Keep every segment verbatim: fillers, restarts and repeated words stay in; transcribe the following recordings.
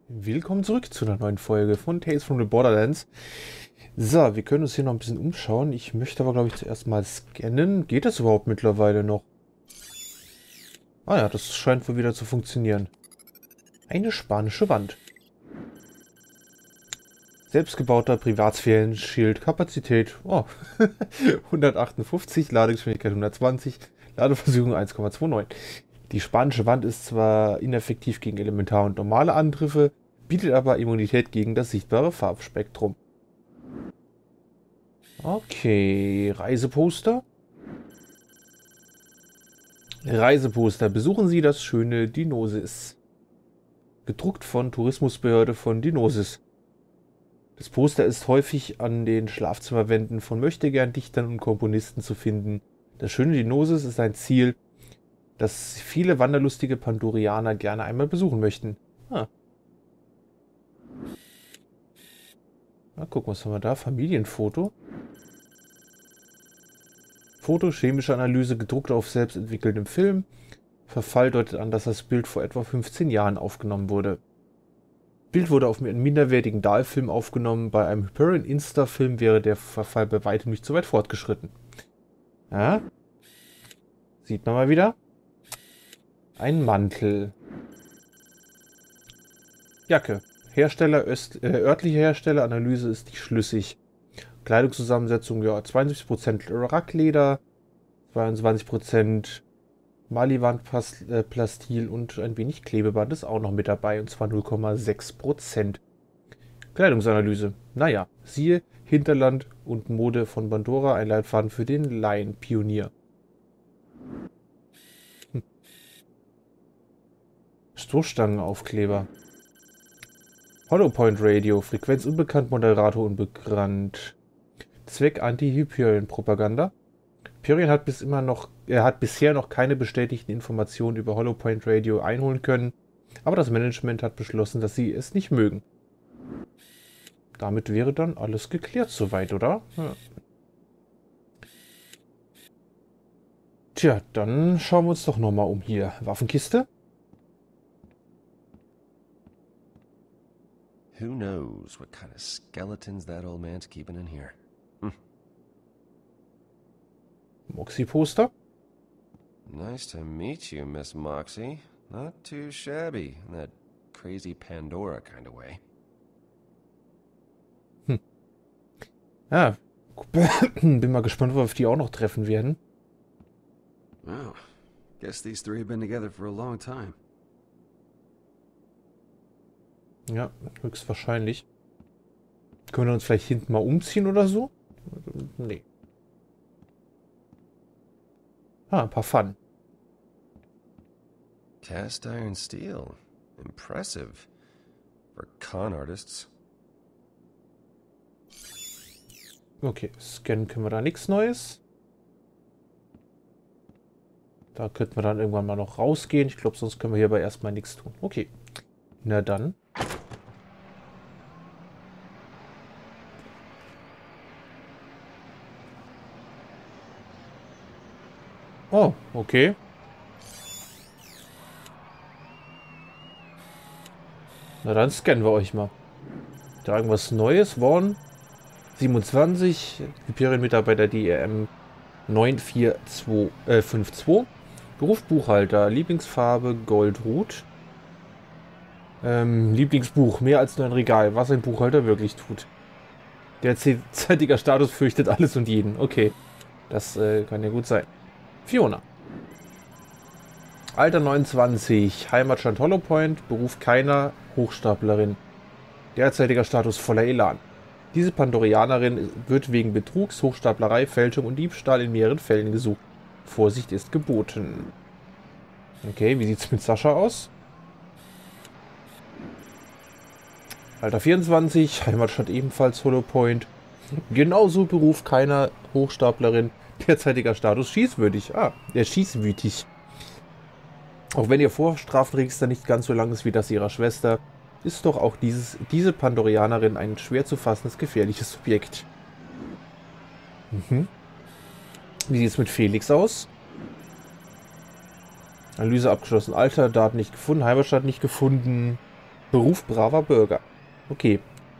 Willkommen zurück zu einer neuen Folge von Tales from the Borderlands. So, wir können uns hier noch ein bisschen umschauen. Ich möchte aber, glaube ich, zuerst mal scannen. Geht das überhaupt mittlerweile noch? Ah ja, das scheint wohl wieder zu funktionieren. Eine spanische Wand. Selbstgebauter Privatsphären-Schild. Kapazität. Oh, hundertachtundfünfzig, Ladegeschwindigkeit hundertzwanzig, Ladeversorgung eins Komma neunundzwanzig. Die spanische Wand ist zwar ineffektiv gegen Elementar- und normale Angriffe, bietet aber Immunität gegen das sichtbare Farbspektrum. Okay, Reiseposter. Reiseposter. Besuchen Sie das schöne Dinosis. Gedruckt von Tourismusbehörde von Dinosis. Das Poster ist häufig an den Schlafzimmerwänden von Möchtegern-Dichtern und Komponisten zu finden. Das schöne Dinosis ist ein Ziel, das viele wanderlustige Pandorianer gerne einmal besuchen möchten. Ah. Na, gucken, was haben wir da? Familienfoto. Foto, chemische Analyse, gedruckt auf selbst entwickeltem Film. Verfall deutet an, dass das Bild vor etwa fünfzehn Jahren aufgenommen wurde. Bild wurde auf einem minderwertigen D A L-Film aufgenommen. Bei einem Hyperion Insta-Film wäre der Verfall bei weitem nicht so weit fortgeschritten. Ja. Sieht man mal wieder. Ein Mantel. Jacke. Hersteller, Öst, äh, örtliche Hersteller, Analyse ist nicht schlüssig. Kleidungszusammensetzung, ja, zweiundsiebzig Prozent Rackleder, zweiundzwanzig Prozent Maliband-Plastil und ein wenig Klebeband ist auch noch mit dabei, und zwar null Komma sechs Prozent. Kleidungsanalyse. Naja, siehe Hinterland und Mode von Pandora, ein Leitfaden für den Laienpionier. Hm. Stoßstangenaufkleber. Hollowpoint Radio, Frequenz unbekannt, Moderator unbekannt. Zweck Anti-Hyperion-Propaganda. Hyperion hat bis immer noch, er hat bisher noch keine bestätigten Informationen über Hollowpoint Radio einholen können, aber das Management hat beschlossen, dass sie es nicht mögen. Damit wäre dann alles geklärt soweit, oder? Ja. Tja, dann schauen wir uns doch nochmal um hier. Waffenkiste. Who knows what kind of skeletons that old man's keeping in here. Hm. Moxie-Poster. Nice to meet you, Miss Moxie. Not too shabby in that crazy Pandora kind of way. Hm. Ja, bin mal gespannt, ob wir auf die auch noch treffen werden. Wow. Guess these three have been together for a long time. Ja, höchstwahrscheinlich. Können wir uns vielleicht hinten mal umziehen oder so? Nee. Ah, ein paar Pfannen. Cast iron steel. Impressive. For con artists. Okay, scannen können wir da nichts Neues. Da könnten wir dann irgendwann mal noch rausgehen. Ich glaube, sonst können wir hierbei erstmal nichts tun. Okay. Na dann. Oh, okay. Na dann scannen wir euch mal. Da irgendwas Neues. Warn siebenundzwanzig. Hyperion-Mitarbeiter D R M neun vier zwei fünf zwei. Beruf Buchhalter. Lieblingsfarbe Goldrot. Ähm, Lieblingsbuch. Mehr als nur ein Regal. Was ein Buchhalter wirklich tut. Derzeitiger Status fürchtet alles und jeden. Okay. Das äh, kann ja gut sein. Fiona. Alter neunundzwanzig, Heimatstand Hollowpoint, Beruf keiner, Hochstaplerin. Derzeitiger Status voller Elan. Diese Pandorianerin wird wegen Betrugs, Hochstaplerei, Fälschung und Diebstahl in mehreren Fällen gesucht. Vorsicht ist geboten. Okay, wie sieht's mit Sascha aus? Alter vierundzwanzig, Heimatstadt ebenfalls Hollowpoint. Genauso Beruf keiner, Hochstaplerin. Derzeitiger Status schießwürdig. Ah, der schießwütig. Auch wenn ihr Vorstrafenregister nicht ganz so lang ist wie das ihrer Schwester, ist doch auch dieses, diese Pandorianerin ein schwer zu fassendes, gefährliches Subjekt. Mhm. Wie sieht es mit Felix aus? Analyse abgeschlossen. Alter, Daten nicht gefunden. Heimatstadt nicht gefunden. Beruf braver Bürger. Okay.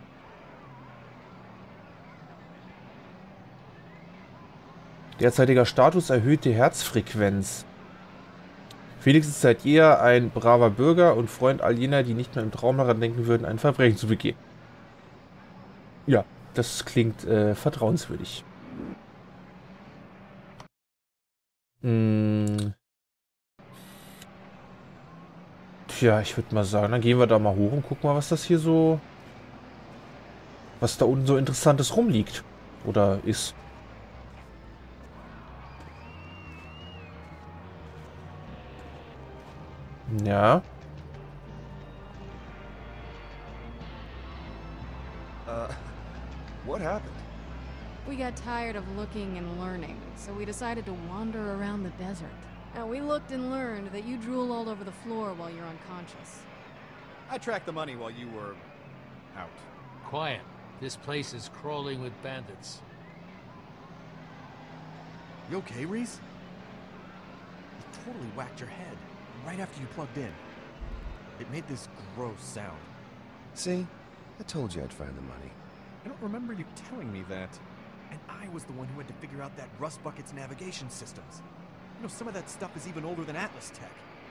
Derzeitiger Status: erhöhte Herzfrequenz. Felix ist seit jeher ein braver Bürger und Freund all jener, die nicht mehr im Traum daran denken würden, ein Verbrechen zu begehen. Ja, das klingt äh, vertrauenswürdig. Hm. Tja, ich würde mal sagen, dann gehen wir da mal hoch und gucken mal, was das hier so... was da unten so Interessantes rumliegt. Oder ist. Ja. Uh, what happened? We got tired of looking and learning, so we decided to wander around the desert. Now, we looked and learned that you drool all over the floor while you're unconscious. I tracked the money while you were... out. Quiet. This place is crawling with bandits. You okay, Reese? You totally whacked your head, right after you plugged in. It made this gross sound. See? I told you I'd find the money. I don't remember you telling me that. And I was the one who had to figure out that Rust Bucket's navigation systems. You know, some of that stuff is even older than Atlas Tech.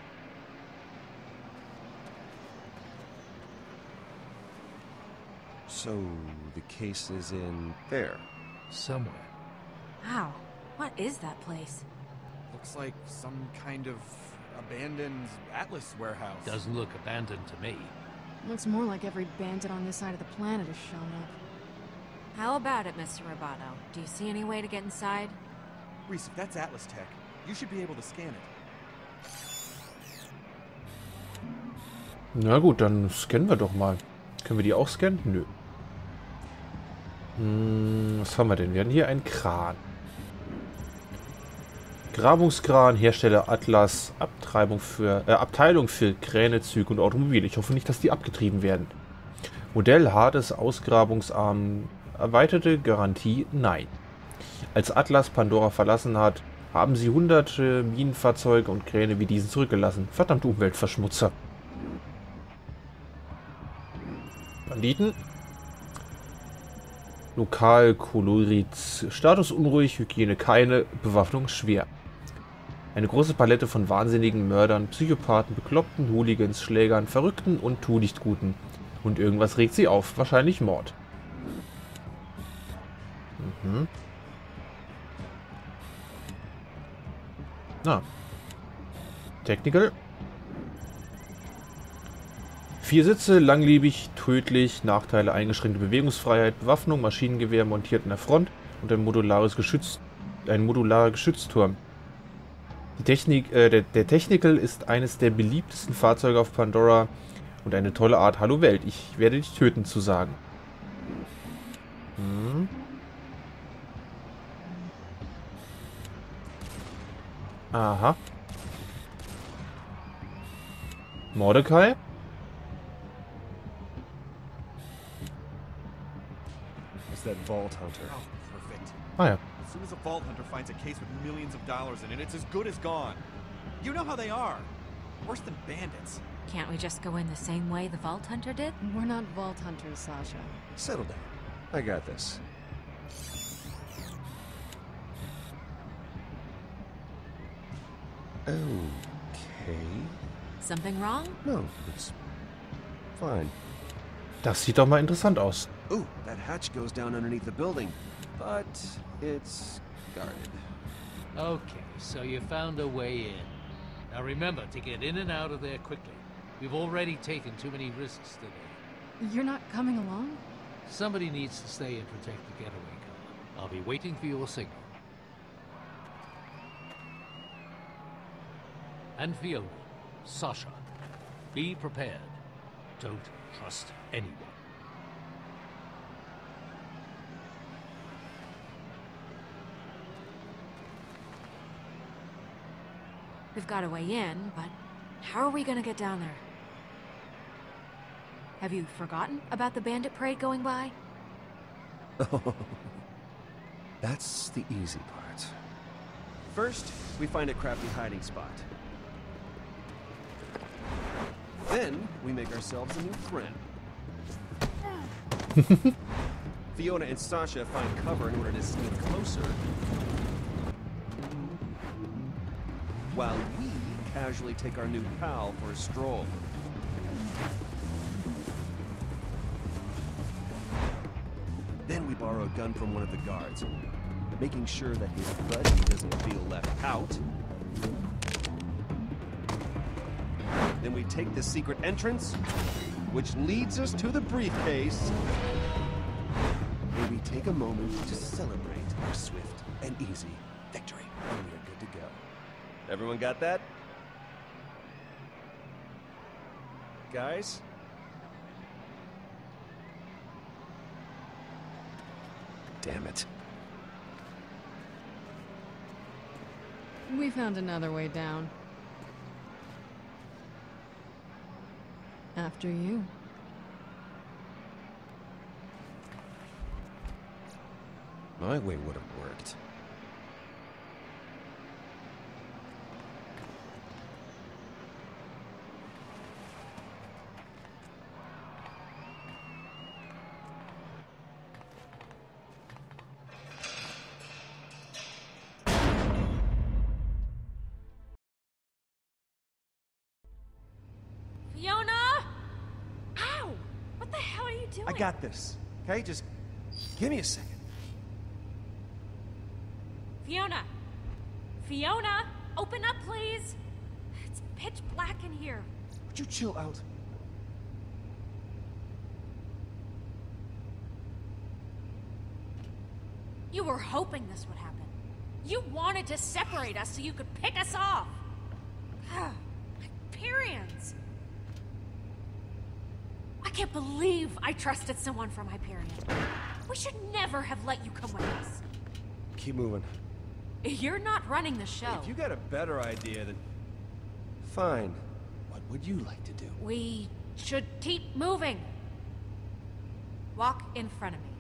So, the case is in there. Somewhere. Wow, what is that place? Looks like some kind of abandoned Atlas warehouse. Doesn't look abandoned to me. Looks more like every bandit on this side of the planet has shown up. How about it, Mister Roboto? Do you see any way to get inside? Reese, if that's Atlas Tech, you should be able to scan it. Na gut, dann scannen wir doch mal. Können wir die auch scannen? Nö. Hm, was haben wir denn? Wir haben hier einen Kran. Grabungskran, Hersteller Atlas, Abtreibung für, äh, Abteilung für Kräne, Züge und Automobile. Ich hoffe nicht, dass die abgetrieben werden. Modell hartes, ausgrabungsarm, erweiterte Garantie, nein. Als Atlas Pandora verlassen hat, haben sie hunderte Minenfahrzeuge und Kräne wie diesen zurückgelassen. Verdammt Umweltverschmutzer. Banditen. Lokal Kolorit. Status unruhig, Hygiene keine, Bewaffnung schwer. Eine große Palette von wahnsinnigen Mördern, Psychopathen, Bekloppten, Hooligans, Schlägern, Verrückten und Tu-nicht-Guten. Und irgendwas regt sie auf. Wahrscheinlich Mord. Mhm. Na. Technical. Vier Sitze, langlebig, tödlich, Nachteile, eingeschränkte Bewegungsfreiheit, Bewaffnung, Maschinengewehr montiert in der Front und ein modulares Geschütz, ein modularer Geschützturm. Die Technik, äh, der, der Technical ist eines der beliebtesten Fahrzeuge auf Pandora und eine tolle Art, Hallo Welt, ich werde dich töten, zu sagen. Hm. Aha. Mordecai? It's that Vault Hunter. Oh, perfect. Ah ja. As soon as a Vault Hunter finds a case with millions of dollars in it, it's as good as gone. You know how they are. Worse than bandits. Can't we just go in the same way the Vault Hunter did? We're not vault hunters, Sasha. Settle down. I got this. Okay. Something wrong? No, it's fine. Das sieht doch mal interessant aus. Ooh, that hatch goes down underneath the building, but it's guarded. Okay, so you found a way in. Now remember to get in and out of there quickly. We've already taken too many risks today. You're not coming along? Somebody needs to stay and protect the getaway car. I'll be waiting for your signal. And Fiona, Sasha, be prepared. Don't trust anyone. We've got a way in, but how are we gonna get down there? Have you forgotten about the bandit parade going by? Oh, that's the easy part. First, we find a crafty hiding spot. Then we make ourselves a new friend. Fiona and Sasha find cover in order to sneak closer, while we casually take our new pal for a stroll. Then we borrow a gun from one of the guards, making sure that his buddy doesn't feel left out. Then we take the secret entrance, which leads us to the briefcase, where we take a moment to celebrate our swift and easy victory. And we are good to go. Everyone got that? Guys? Damn it. We found another way down. After you. My way would have worked. Fiona! Ow! What the hell are you doing? I got this. Okay, just give me a second. Fiona! Fiona! Open up, please! It's pitch black in here. Would you chill out? You were hoping this would happen. You wanted to separate us so you could pick us off. Hyperions! I can't believe I trusted someone from Hyperion. We should never have let you come with us. Keep moving. You're not running the show. If you got a better idea, then... Fine. What would you like to do? We should keep moving. Walk in front of me.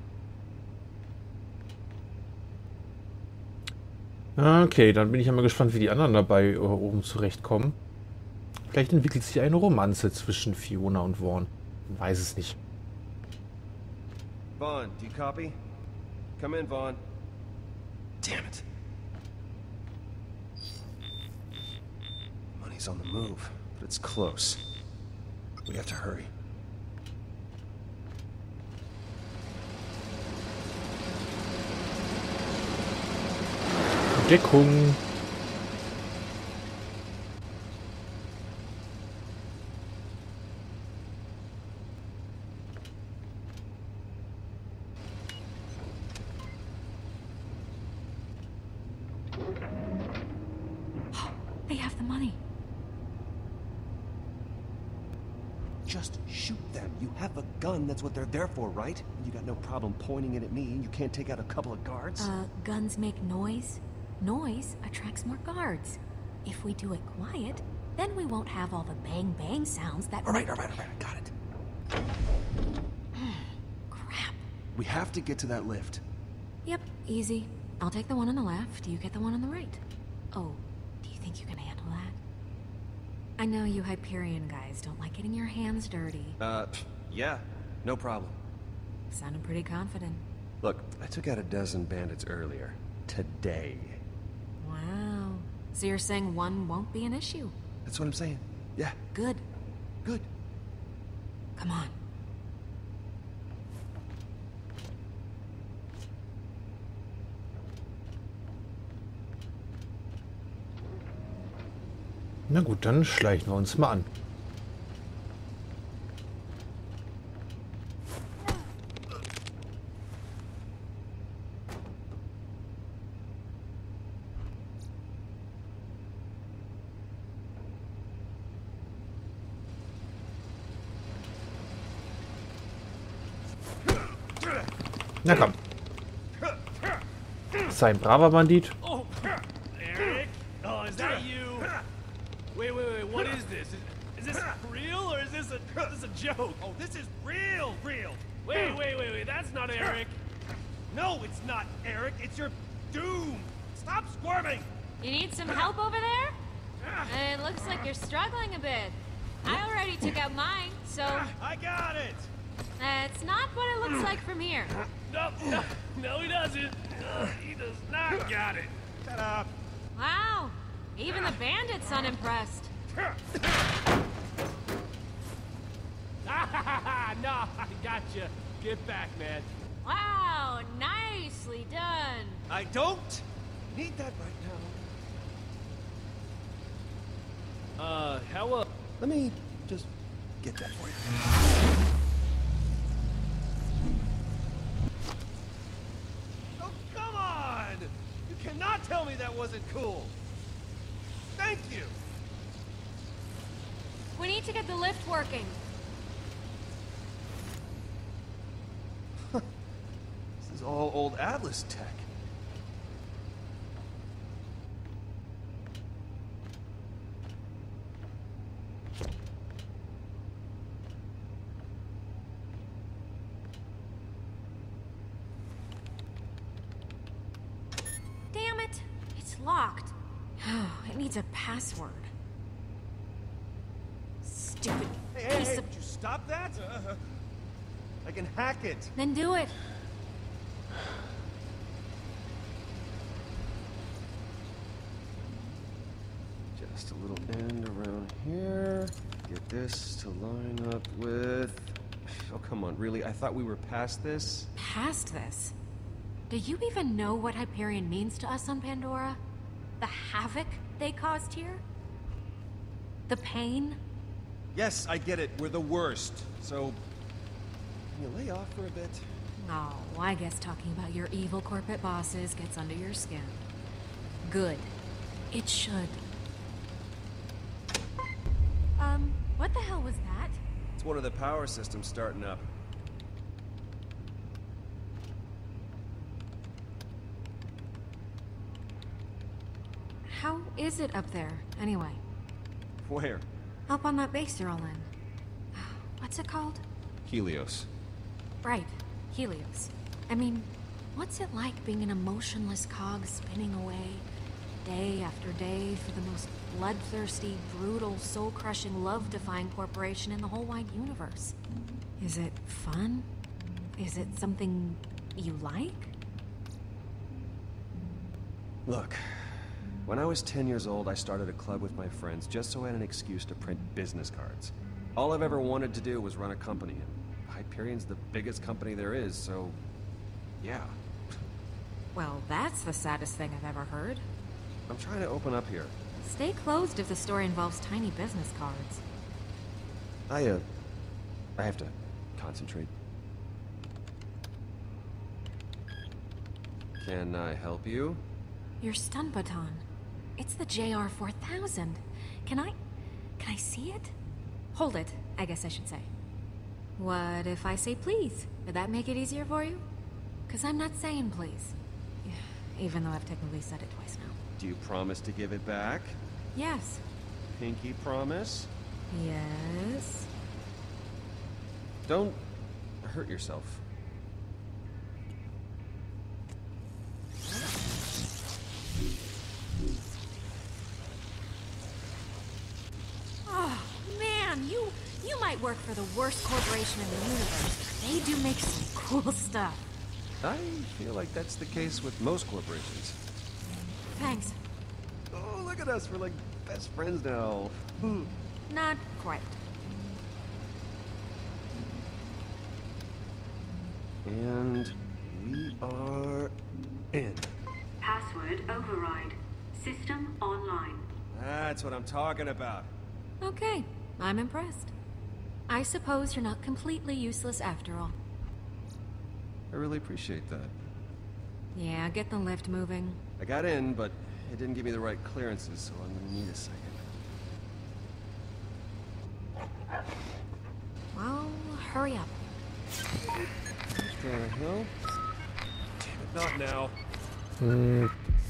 Okay, dann bin ich ja mal gespannt, wie die anderen dabei äh, oben zurechtkommen. Vielleicht entwickelt sich eine Romanze zwischen Fiona und Vaughn. Man weiß es nicht. Vaughn, do you copy? Come in, Vaughn. Damn it. Money's on the move, but it's close. We have to hurry. Deckung. They have the money. Just shoot them. You have a gun, that's what they're there for, right? You got no problem pointing it at me, and you can't take out a couple of guards? Uh, guns make noise. Noise attracts more guards. If we do it quiet, then we won't have all the bang-bang sounds that... Alright, alright, alright, I got it. Crap. We have to get to that lift. Yep, easy. I'll take the one on the left, you get the one on the right. Oh, do you think you can handle that? I know you Hyperion guys don't like getting your hands dirty. Uh, pff, yeah, no problem. Sounded pretty confident. Look, I took out a dozen bandits earlier. Today. Wow. So you're saying one won't be an issue? That's what I'm saying. Yeah, Good. good. Come on. Na gut, dann schleichen wir uns mal an. Na komm. Sei ein braver Bandit. Oh, Eric? Oh, is that you? Wait, wait, wait, what is this? Is, is this real or is this a, is this a joke? Oh, this is real, real. Wait, wait, wait, wait, that's not Eric. No, it's not Eric, it's your doom. Stop squirming. You need some help over there? It looks like you're struggling a bit. I already took out mine, so... I got it! That's not what it looks like from here. No, no, no he doesn't. Uh, he does not got it. Shut up. Wow, even the bandit's unimpressed. No, I gotcha. Get back, man. Wow, nicely done. I don't need that right now. Uh, how, uh... Let me just get that for you. Oh, come on! You cannot tell me that wasn't cool! Thank you! We need to get the lift working. This is all old Atlas tech. Damn it! It's locked. It needs a password. Stupid Hey, hey, piece hey, of... would you stop that? Uh, I can hack it. Then do it. Just a little end around here. Get this to line up with... Oh, come on, really? I thought we were past this? Past this. Do you even know what Hyperion means to us on Pandora? The havoc they caused here? The pain? Yes, I get it. We're the worst. So, can you lay off for a bit? Oh, I guess talking about your evil corporate bosses gets under your skin. Good. It should. Um, what the hell was that? It's one of the power systems starting up. How is it up there, anyway? Where? Up on that base you're all in. What's it called? Helios. Right, Helios. I mean, what's it like being an emotionless cog spinning away, day after day, for the most bloodthirsty, brutal, soul-crushing, love-defying corporation in the whole wide universe? Is it fun? Is it something you like? Look, when I was ten years old, I started a club with my friends just so I had an excuse to print business cards. All I've ever wanted to do was run a company, and Hyperion's the biggest company there is, so... yeah. Well, that's the saddest thing I've ever heard. I'm trying to open up here. Stay closed if the story involves tiny business cards. I, uh... I have to concentrate. Can I help you? Your stun baton. It's the J R four thousand. Can I... can I see it? Hold it, I guess I should say. What if I say please? Would that make it easier for you? Because I'm not saying please. Even though I've technically said it twice now. Do you promise to give it back? Yes. Pinky promise? Yes. Don't hurt yourself. Oh, man, you you might work for the worst corporation in the universe. They do make some cool stuff. I feel like that's the case with most corporations. Thanks. Oh, look at us. We're like best friends now. Not quite. And we are in. Password override. System online. That's what I'm talking about. Okay, I'm impressed. I suppose you're not completely useless after all. I really appreciate that. Yeah, get the lift moving. I got in, but it didn't give me the right clearances, so I'm gonna need a second. Well, hurry up. What the hell? Damn it, not now. Hm.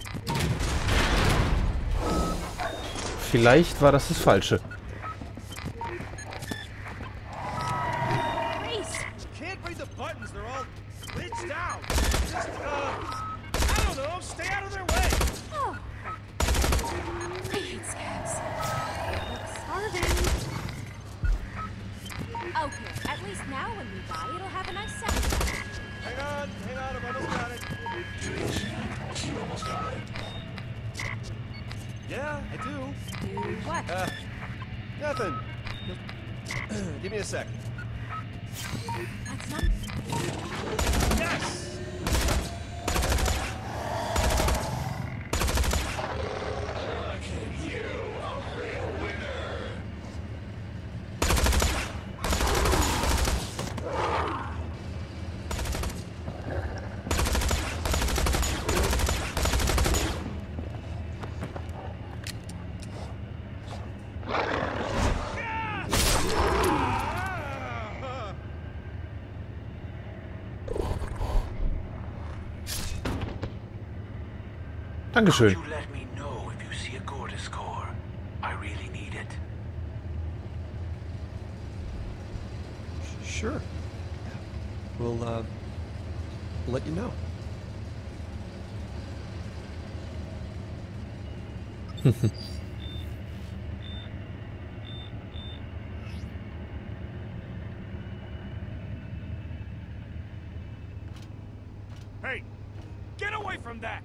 Vielleicht war das das Falsche. Can't read the buttons, they're all glitched out. Just, uh, I don't know, stay out of their way. Oh. I hate scabs. Starving. Okay, at least now when we die, it'll have a nice sound. Hang on, hang on, I've almost got it. You almost got it. Yeah, I do. Do what? Uh, nothing. Give me a sec. That's not... Yes! Dankeschön. You let me know if you see a Gortys core. I really need it. Sure. We'll, uh, let you know. Hey, get away from that!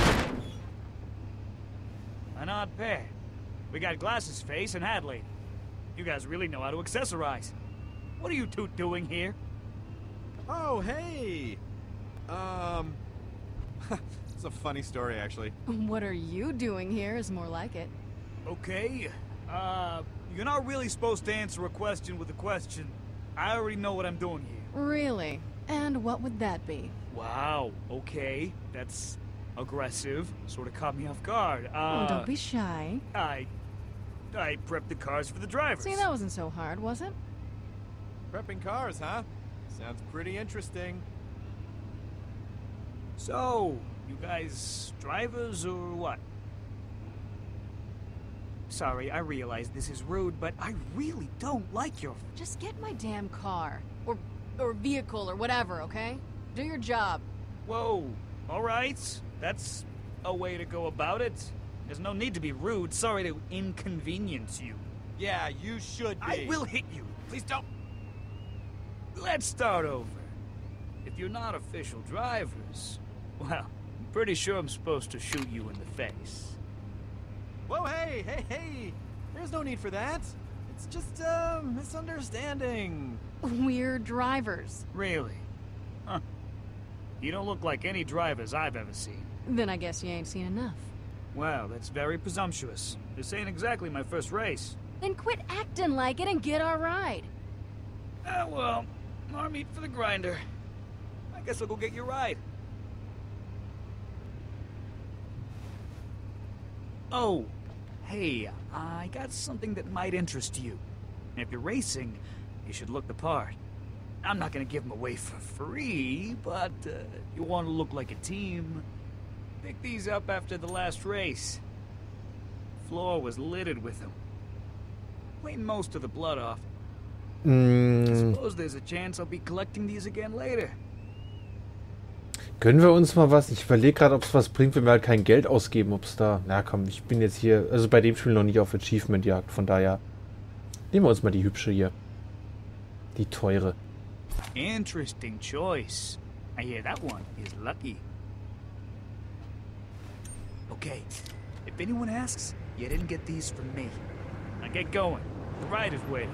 An odd pair. We got Glasses Face and Hadley. You guys really know how to accessorize. What are you two doing here? Oh, hey! Um... It's a funny story, actually. What are you doing here is more like it. Okay. Uh, you're not really supposed to answer a question with a question. I already know what I'm doing here. Really? And what would that be? Wow, okay. That's aggressive. Sort of caught me off guard. Uh, Oh, don't be shy. I... I prepped the cars for the drivers. See, that wasn't so hard, was it? Prepping cars, huh? Sounds pretty interesting. So, you guys drivers or what? Sorry, I realize this is rude, but I really don't like your... Just get my damn car. Or, or vehicle or whatever, okay? Do your job. Whoa, alright. That's a way to go about it. There's no need to be rude. Sorry to inconvenience you. Yeah, you should be. I will hit you. Please don't. Let's start over. If you're not official drivers, well, I'm pretty sure I'm supposed to shoot you in the face. Whoa, hey, hey, hey! There's no need for that. It's just a misunderstanding. We're drivers. Really? Huh. You don't look like any drivers I've ever seen. Then I guess you ain't seen enough. Well, that's very presumptuous. This ain't exactly my first race. Then quit acting like it and get our ride. Ah, well, more meat for the grinder. I guess I'll go get your ride. Oh, hey, I got something that might interest you. If you're racing, you should look the part. I'm not gonna give them away for free, but uh, if you want to look like a team, pick these up after the last race. Floor was littered with them. Cleaned most of the blood off. Mm. Suppose there's a chance I'll be collecting these again later. Gönnen wir uns mal was? Ich überlege gerade, ob es was bringt, wenn wir halt kein Geld ausgeben, ob es da... Na komm, ich bin jetzt hier, also bei dem Spiel noch nicht auf Achievement-Jagd, von daher nehmen wir uns mal die hübsche hier. Die teure. Interesting choice. I hear that one is lucky. Okay, if anyone asks, you didn't get these from me. Now get going. The ride is waiting.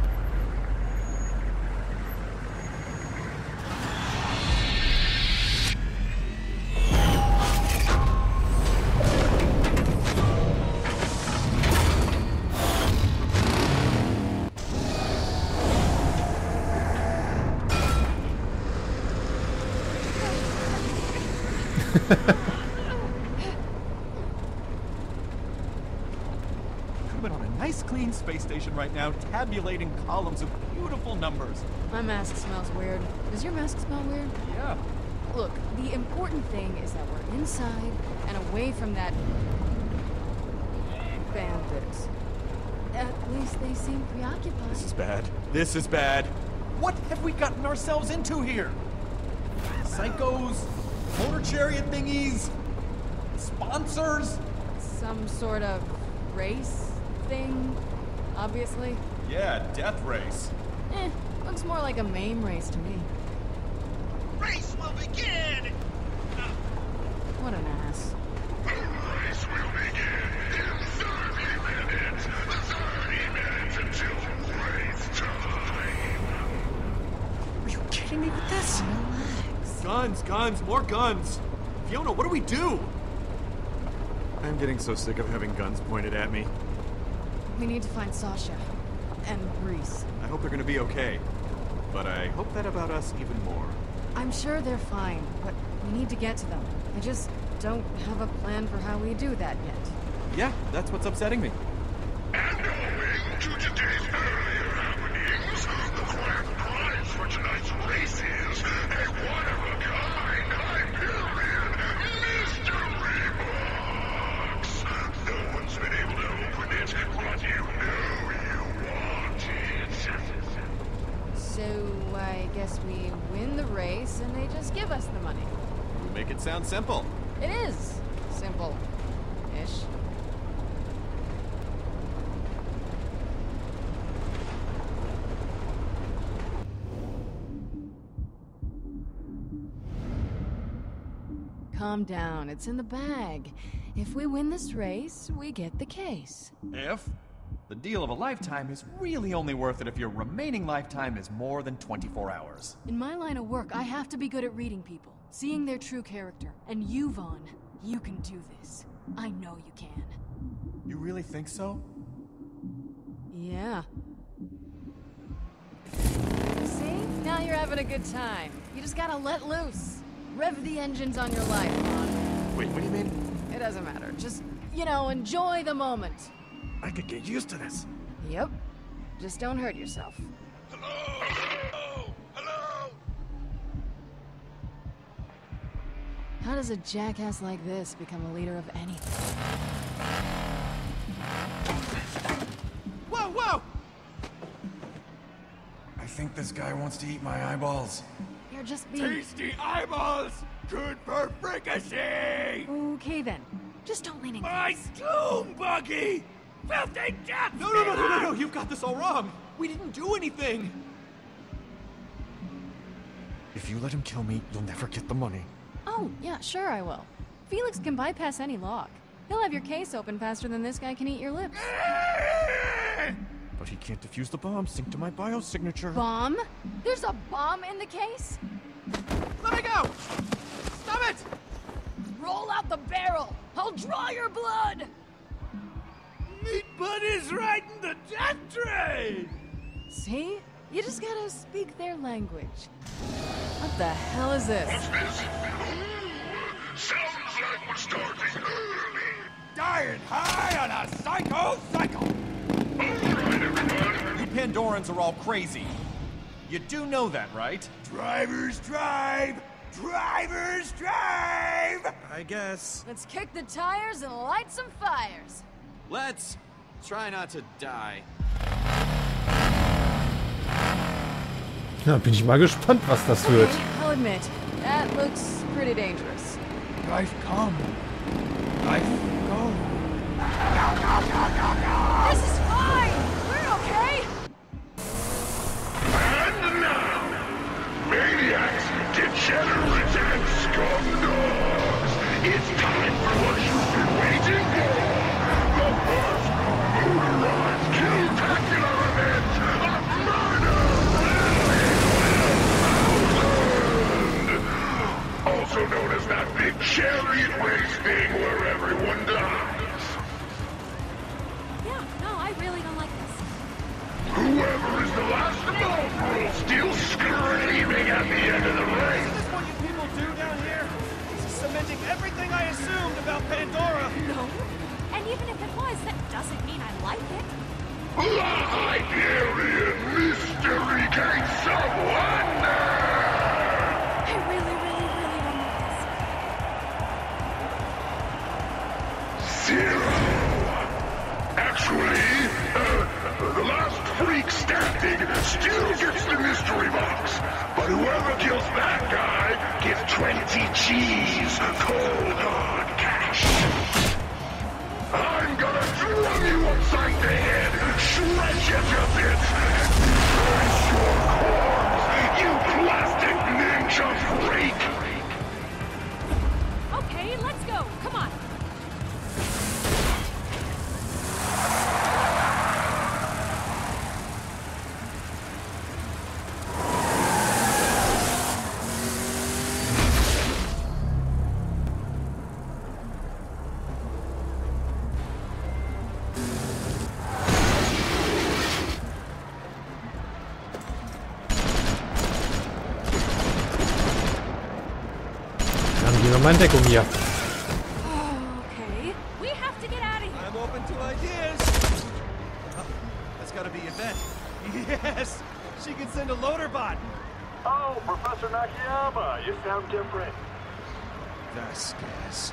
Coming on a nice clean space station right now, tabulating columns of beautiful numbers. My mask smells weird. Does your mask smell weird? Yeah. Look, the important thing is that we're inside and away from that... bandit. At least they seem preoccupied. This is bad. This is bad. What have we gotten ourselves into here? Psychos? Motor chariot thingies? Sponsors? Some sort of race thing, obviously. Yeah, death race. Eh, looks more like a MAME race to me. Race will begin! What an ass. The race will begin in thirty minutes. thirty minutes until race time. Are you kidding me with this? Relax. Guns, guns, more guns! Fiona, what do we do? I'm getting so sick of having guns pointed at me. We need to find Sasha. And Reese. I hope they're gonna be okay. But I hope that about us even more. I'm sure they're fine, but we need to get to them. I just don't have a plan for how we do that yet. Yeah, that's what's upsetting me. And owing to today's earlier happenings, the grand prize for tonight's race is a one-of-a-kind Hyperion mystery box. No one's been able to open it, but you know you want it. So, I guess we win the race and they just give us the money. You make it sound simple. It is simple-ish. Calm down, it's in the bag. If we win this race, we get the case. If? The deal of a lifetime is really only worth it if your remaining lifetime is more than twenty-four hours. In my line of work, I have to be good at reading people, seeing their true character. And you, Vaughn, you can do this. I know you can. You really think so? Yeah. See? Now you're having a good time. You just gotta let loose. Rev the engines on your life, Vaughn. Wait, what do you mean? It doesn't matter. Just, you know, enjoy the moment. I could get used to this. Yep. Just don't hurt yourself. Hello? Hello? Hello? How does a jackass like this become a leader of anything? Whoa, whoa! I think this guy wants to eat my eyeballs. You're just being... Tasty eyeballs! Good for fricassee! Okay then. Just don't lean in. My doom buggy! Filthy death! No, no, no, no, no, no! You've got this all wrong! We didn't do anything! If you let him kill me, you'll never get the money. Oh, yeah, sure I will. Felix can bypass any lock. He'll have your case open faster than this guy can eat your lips. But he can't defuse the bomb synced to my biosignature. Bomb? There's a bomb in the case? Let me go! Stop it! Roll out the barrel! I'll draw your blood! Meat Buddy's riding the death train! See? You just gotta speak their language. What the hell is this? What's this? Ooh, sounds like we're starting early. Dying high on a psycho cycle! Alright, everybody. You Pandorans are all crazy. You do know that, right? Drivers drive! Drivers drive! I guess. Let's kick the tires and light some fires. Let's try not to die. Ja, bin ich mal gespannt, was das wird. Okay, I'll admit, that looks pretty dangerous. Life come. Life go. This is fine! We're okay! And now, maniacs, degenerates, and scum dogs, it's time for what you've been waiting for. The first motorized kill-tacular event of Murder also known as that big chariot race thing where everyone dies. Yeah, no, I really don't like this. Whoever is the last of all will still screaming at the end of the race. Is this what you people do down here? This is cementing everything I assumed about Pandora. No. And even if it was, that doesn't mean I like it. The Hyperion Mystery Gates of Wonder! I really, really, really don't like this. Zero! Actually, uh, the last freak standing still gets the mystery box. But whoever kills that guy gets twenty G's cold hard cash. I'm gonna drum you upside the head, shred you to bits, bin nochmal in Deckung hier. Okay, we have to get out of here. I'm open to ideas. Oh, that's gotta be Yvette. Yes, she can send a loader bot. Oh, Professor Nakayama, you sound different. Vasquez.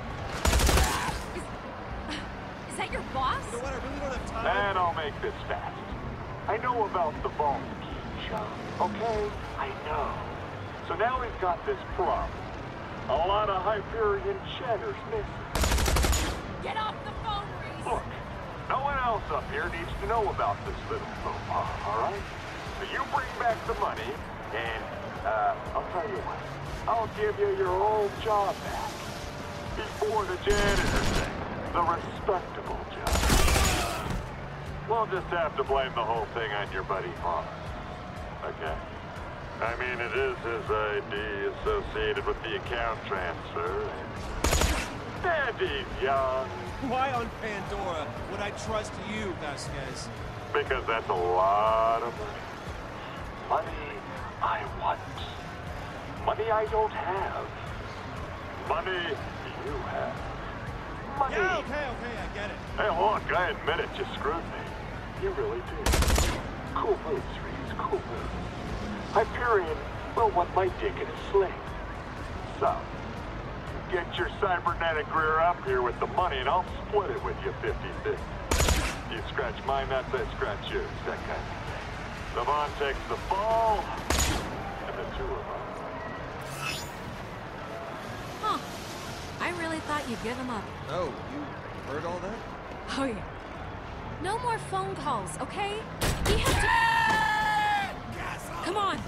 Is that your boss? You know what? I really don't have time. And I'll make this fast. I know about the vault key shop, okay? I know. So now we've got this problem. A lot of Hyperion cheddars missing. Get off the phone, Reese. Look, no one else up here needs to know about this little faux pas, alright? So you bring back the money, and, uh, I'll tell you what. I'll give you your old job back. Before the janitor thing. The respectable job. We'll just have to blame the whole thing on your buddy Farmer. Okay? I mean, it is his I D associated with the account transfer. And he's young. Why on Pandora would I trust you, Vasquez? Because that's a lot of money. Money I want. Money I don't have. Money you have. Money. Yeah, okay, okay, I get it. Hey, look, I admit it, you screwed me. You really did. Cool moves, Reese, cool moves. Hyperion will want my dick in a sling. So, get your cybernetic rear up here with the money and I'll split it with you fifty fifty. You scratch my nuts, I scratch yours, that kind of thing. Savant takes the fall, and the two of us. Huh. I really thought you'd give him up. Oh, you heard all that? Oh, yeah. No more phone calls, okay? We have to... Come on.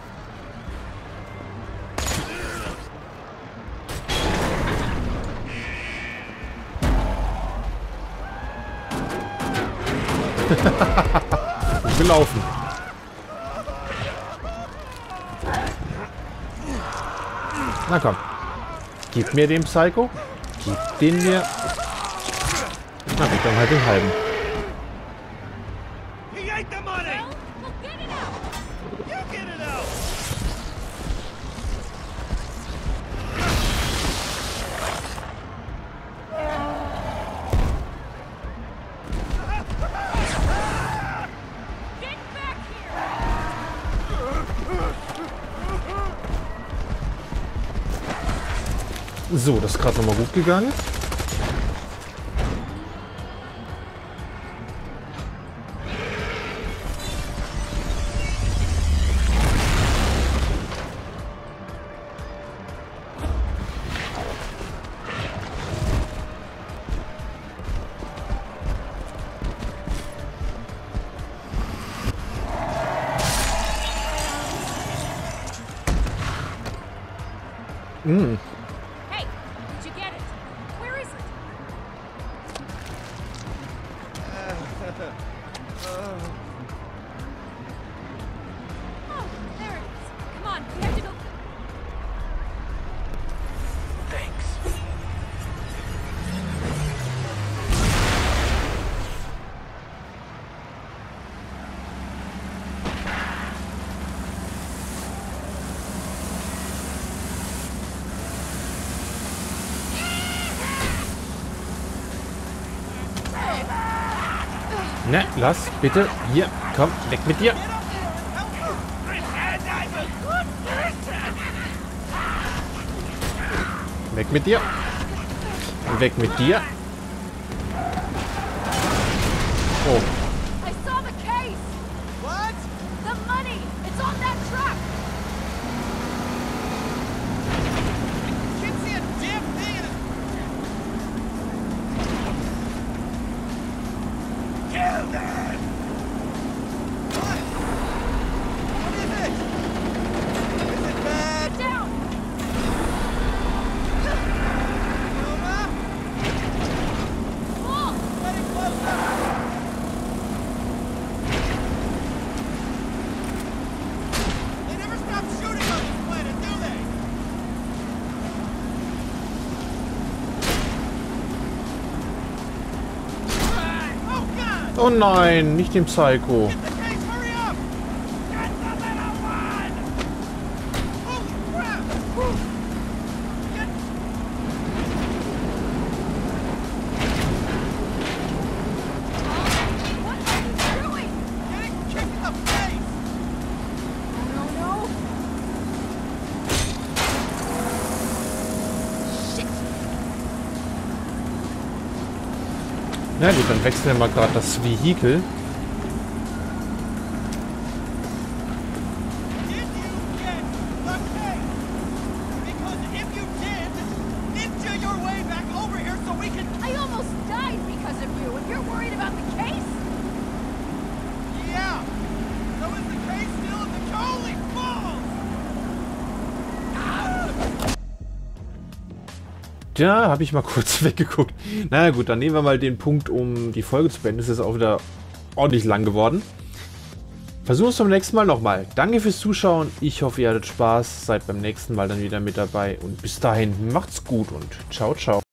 Gelaufen. Na komm. Gib mir den Psycho. Gib den mir. Na gut, dann halt den halben. He ate the money! Well, we'll get it out. You get it out! Get back here. So, das ist gerade nochmal gut gegangen. Mm. Hey, did you get it? Where is it? Oh, there it is. Come on, we have to go. Thanks. Ne, lass, bitte. Hier, komm, weg mit dir. Weg mit dir. Weg mit dir. Oh. I saw the case. What? The money. It's on that truck. Can't see a damn thing in it. Kill them! What? What is it? Is it bad? Get down. Nova? Paul. Getting closer. They never stop shooting on this planet, do they? Oh God! Oh nein, nicht den Psycho. Get the case, hurry up! Get the little one! Holy crap! Whew. Get Na gut, dann wechseln wir mal gerade das Vehikel. Ja, habe ich mal kurz weggeguckt. Na naja, gut, dann nehmen wir mal den Punkt, um die Folge zu beenden. Es ist auch wieder ordentlich lang geworden. Versuchen es beim nächsten Mal nochmal. Danke fürs Zuschauen. Ich hoffe, ihr hattet Spaß. Seid beim nächsten Mal dann wieder mit dabei. Und bis dahin, macht's gut und ciao, ciao.